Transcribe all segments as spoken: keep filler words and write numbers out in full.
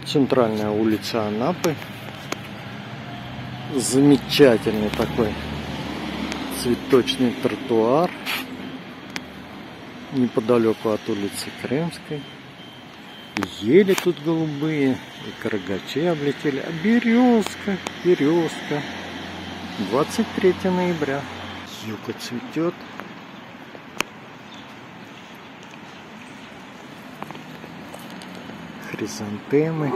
Центральная улица Анапы. Замечательный такой цветочный тротуар неподалеку от улицы Крымской. Ели тут голубые, и карагачи облетели. А березка, березка. двадцать третьего ноября. Юка цветет. Хризантемы.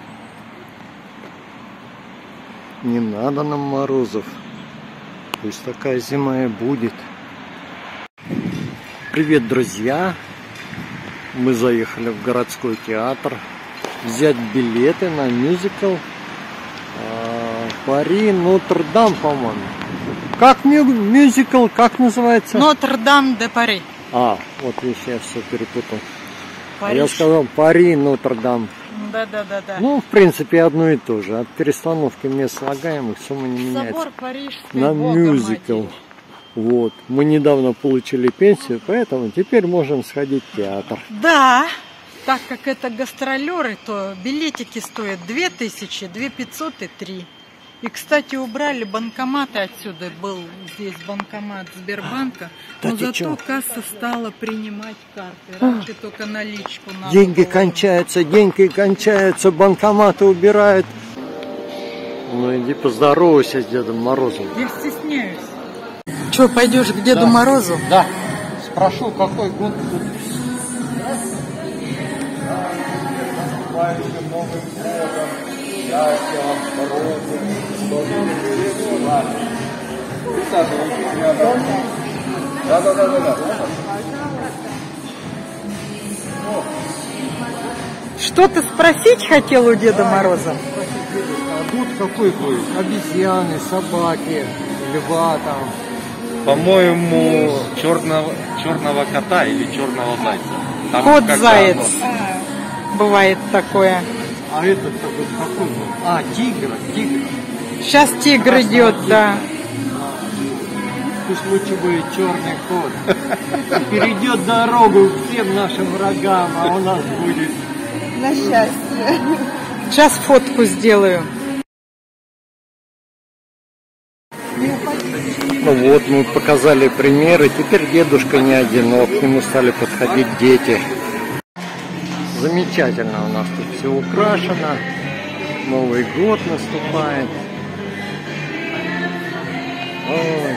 Не надо нам морозов. Пусть такая зима и будет. Привет, друзья! Мы заехали в городской театр взять билеты на мюзикл Пари Нотр-Дам, по-моему. Как мю мюзикл, как называется? Нотр-Дам де Пари. А, вот видишь, я все перепутал. А я Париж. сказал Пари Нотр-Дам. Да, да, да, да. Ну, в принципе, одно и то же. От перестановки мест слагаемых сумма не меняется. Собор Парижской На мюзикл. Богоматери. Вот. Мы недавно получили пенсию, поэтому теперь можем сходить в театр. Да, так как это гастролеры, то билетики стоят две тысячи, две пятьсот и три. И, кстати, убрали банкоматы отсюда. Был здесь банкомат Сбербанка. Да но ты зато чё? касса стала принимать карты. Раньше только наличку надо Деньги было. кончаются, деньги кончаются, банкоматы убирают. Ну иди поздоровайся с Дедом Морозом. Я стесняюсь. Че, пойдешь к Деду Да. Морозу? Да. Спрошу, какой год тут. Да, да, да, да, да. Что ты спросить хотел у Деда Мороза? А год какой будет? Обезьяны, собаки, льва там. По-моему, черного, черного кота или черного зайца. Там как-то Кот-заяц. оно- Бывает такое. А этот какой, какой был? А, тигр, тигр. Сейчас тигр идет, да. Пусть лучше будет черный кот. И перейдет дорогу всем нашим врагам, а у нас будет... На счастье. Сейчас фотку сделаю. Ну вот, мы показали примеры. Теперь дедушка не одинок, к нему стали подходить дети. Замечательно у нас тут все украшено. Новый год наступает. Ой.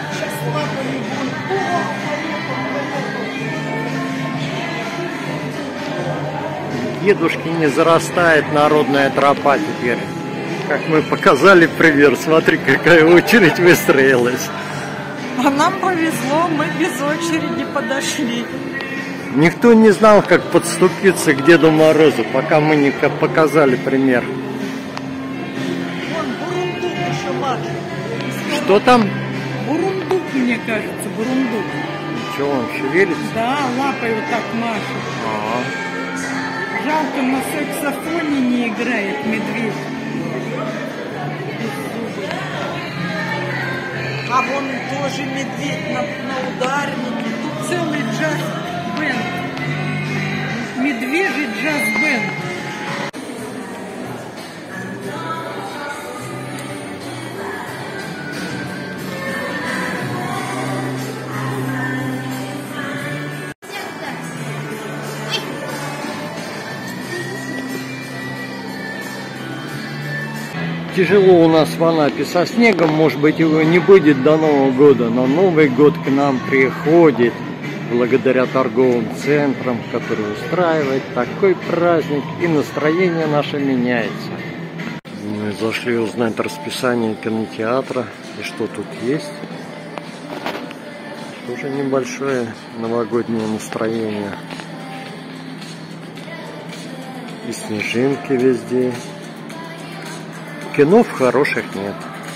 Дедушки не зарастает народная тропа теперь. Как мы показали пример, смотри, какая очередь выстроилась. А нам повезло, мы без очереди подошли. Никто не знал, как подступиться к Деду Морозу, пока мы не показали пример. Вон бурундук еще машет. Что там? Бурундук, мне кажется, бурундук. Ничего, он шевелится? Да, лапой вот так машет. Ага. Жалко, на саксофоне не играет медведь. А вон тоже медведь на, на ударнике. Тут целый джаз-бенд. Медвежий джаз-бенд. Тяжело у нас в Анапе со снегом, может быть, его не будет до Нового года, но Новый год к нам приходит благодаря торговым центрам, которые устраивают такой праздник, и настроение наше меняется. Мы зашли узнать расписание кинотеатра и что тут есть. Тоже небольшое новогоднее настроение. И снежинки везде. Кино хороших нет.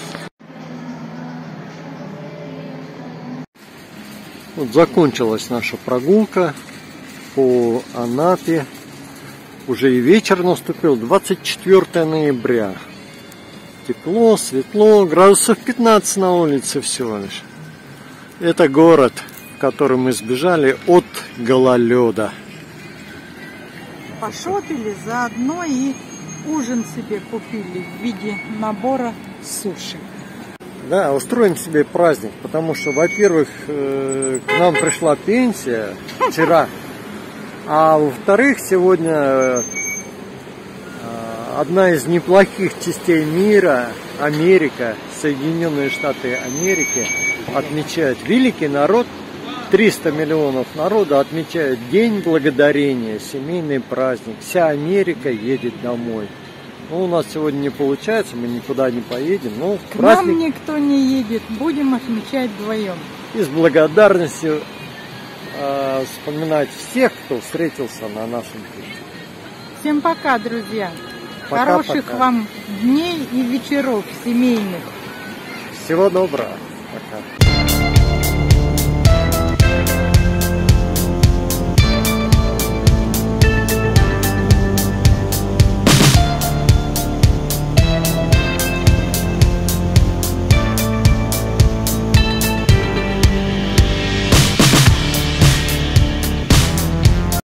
Вот закончилась наша прогулка по Анапе. Уже и вечер наступил, двадцать четвёртого ноября. Тепло, светло, градусов пятнадцать на улице всего лишь. Это город, в котором мы сбежали от гололеда. Пошопили заодно и ужин себе купили в виде набора суши. Да, устроим себе праздник, потому что, во-первых, э, к нам пришла пенсия вчера, а во-вторых, сегодня э, одна из неплохих частей мира, Америка, Соединенные Штаты Америки, отмечает великий народ, триста миллионов народа отмечают День Благодарения, семейный праздник. Вся Америка едет домой. Ну, у нас сегодня не получается, мы никуда не поедем. Но К праздник... нам никто не едет, будем отмечать вдвоем. И с благодарностью э, вспоминать всех, кто встретился на нашем пути. Всем пока, друзья. Пока, Хороших пока. вам дней и вечеров семейных. Всего доброго. Пока.